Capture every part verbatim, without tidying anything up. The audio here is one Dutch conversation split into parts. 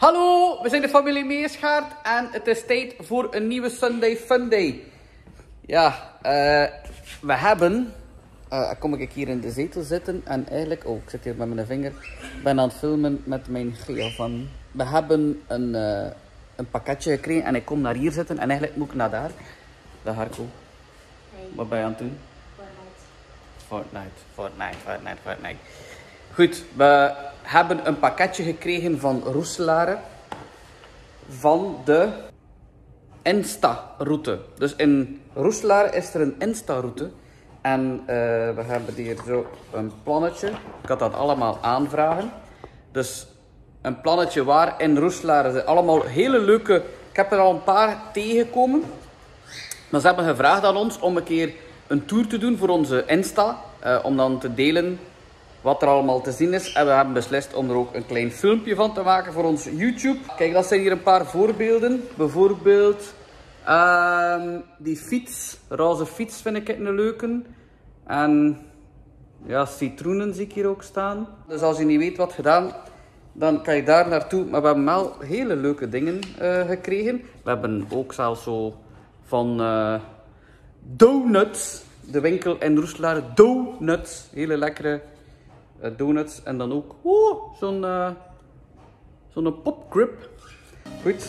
Hallo, we zijn de familie Meerschaert en het is tijd voor een nieuwe Sunday Funday. Ja, uh, we hebben... Uh, kom ik hier in de zetel zitten en eigenlijk... Oh, ik zit hier met mijn vinger. Ik ben aan het filmen met mijn geel van... We hebben een, uh, een pakketje gekregen en ik kom naar hier zitten en eigenlijk moet ik naar daar. Dag Harko. Hey. Wat ben je aan het doen? Fortnite. Fortnite, Fortnite, Fortnite, Fortnite. Goed, we hebben een pakketje gekregen van Roeselare. Van de Insta-route. Dus in Roeselare is er een Insta-route. En uh, we hebben hier zo een plannetje. Ik had dat allemaal aanvragen. Dus een plannetje waar in Roeselare zijn allemaal hele leuke... Ik heb er al een paar tegengekomen. Maar ze hebben gevraagd aan ons om een keer een tour te doen voor onze Insta. Uh, om dan te delen wat er allemaal te zien is. En we hebben beslist om er ook een klein filmpje van te maken voor ons YouTube. Kijk, dat zijn hier een paar voorbeelden. Bijvoorbeeld uh, die fiets. Roze fiets vind ik een leuke. En ja, citroenen zie ik hier ook staan. Dus als je niet weet wat gedaan, dan kan je daar naartoe. Maar we hebben wel hele leuke dingen uh, gekregen. We hebben ook zelfs zo van uh, donuts. De winkel in Roeselare. Donuts. Hele lekkere uh, donuts. En dan ook oh, zo'n uh, zo'n popgrip. Goed.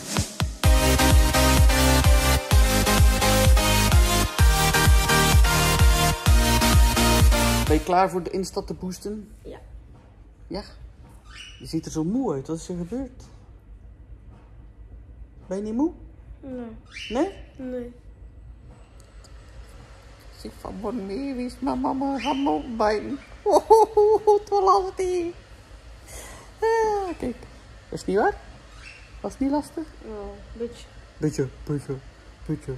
Ben je klaar voor de Insta te boosten? Ja. Ja? Je ziet er zo moe uit. Wat is er gebeurd? Ben je niet moe? Nee. Nee? Nee. Zeg van bon mee, wie is mijn mama gaan me opbijten? Oh, oh, oh, oh, het was lastig. Ah, kijk. Is het niet waar? Was het niet lastig? Ja, een beetje. Beetje, beetje, beetje.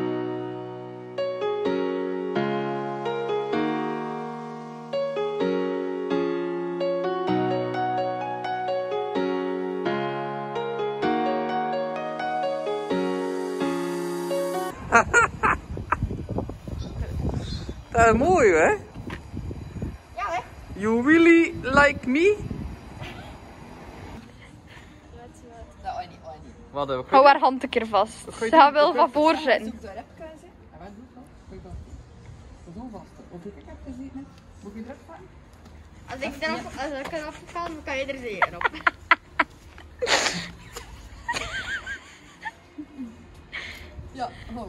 Dat is mooi, hè? Ja, hè? You really like me? Dat ooit niet, ooit niet. Wat heb ik? Hou haar hand een keer vast. Ze gaat wel van voor zijn. Zoek daar heb ik aan, zeg. Zo vast. Oké, ik heb gezien. Moet je druk van? Als ik erop, als ik erop val, dan kan je er zeker op. Ja, ho.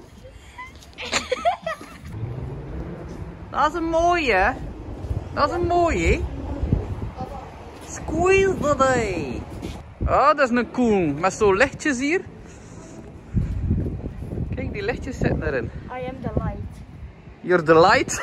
Dat is een mooie. Dat is een mooie. Squeeze daddy. Oh, dat is een cool. Met zo'n lichtjes hier. Kijk, die lichtjes zitten erin. I am the light. You're the light.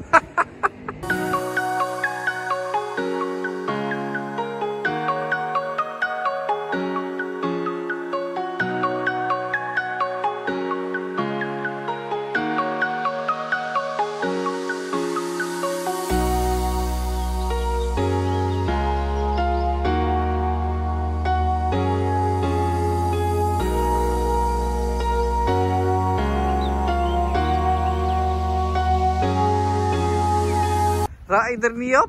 Raak je er niet op?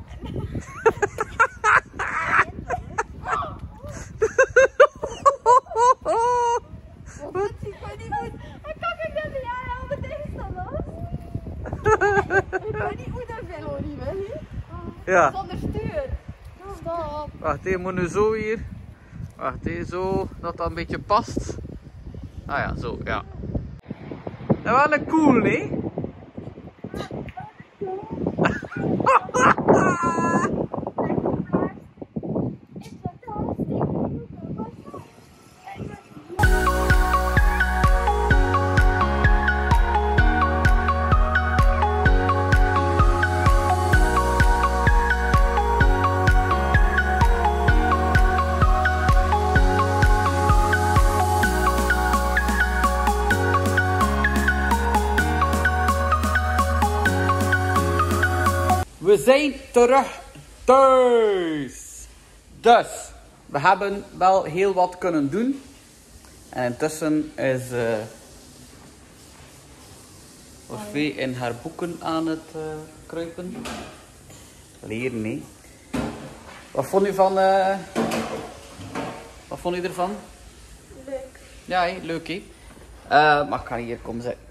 Wat? Ik ben niet goed. Ik kan ik dat niet aan, al mijn tegenstanders. Ik ben niet goed aan veel, niet wel. Ja. Zonder stuur. Stop. Wacht, je moet nu zo hier. Wacht, hier zo, dat dat een beetje past. Ah ja, zo, ja. Dat is wel een cool, nee? We zijn terug thuis. Dus, we hebben wel heel wat kunnen doen. En intussen is uh, Orfee in haar boeken aan het uh, kruipen. Leren, nee. Wat vond u van... Uh, wat vond je ervan? Leuk. Ja, hé, leuk hè. Uh, maar ik ga hier komen zitten.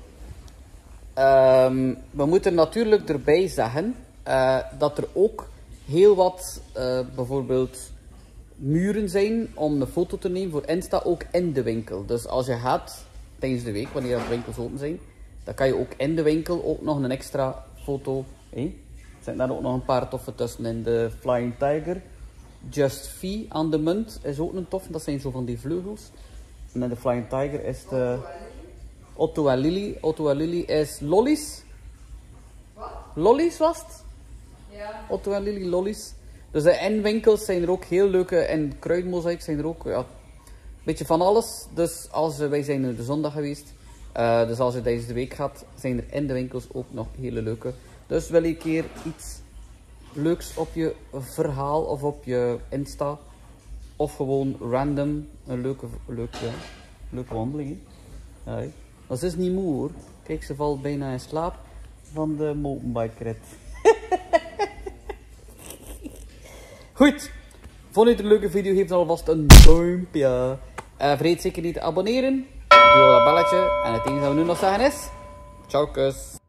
Um, we moeten natuurlijk erbij zeggen uh, dat er ook heel wat uh, bijvoorbeeld muren zijn om een foto te nemen voor Insta, ook in de winkel. Dus als je gaat tijdens de week, wanneer de winkels open zijn, dan kan je ook in de winkel ook nog een extra foto. Hé? Er zijn daar ook nog een paar toffe tussen in. De Flying Tiger, Just Fee aan de munt is ook een tof. Dat zijn zo van die vleugels. En in de Flying Tiger is de Otto en Lily. Otto en Lily is lollies. Wat? Lollies was het? Ja. Otto en Lily lollies. Dus in winkels zijn er ook heel leuke, en kruidmozaïek zijn er ook, ja, een beetje van alles. Dus als, wij zijn er de zondag geweest, uh, dus als je tijdens de week gaat, zijn er in de winkels ook nog hele leuke. Dus wil je een keer iets leuks op je verhaal of op je Insta, of gewoon random, een leuke, leuke, leuke wandeling. Ja, dat is niet moe hoor. Kijk, ze valt bijna in slaap van de mountainbike rit. Goed, vond je het een leuke video? Geef dan alvast een duimpje. Uh, vergeet zeker niet te abonneren. Doe dat belletje. En het enige dat we nu nog zeggen is... Ciao kus.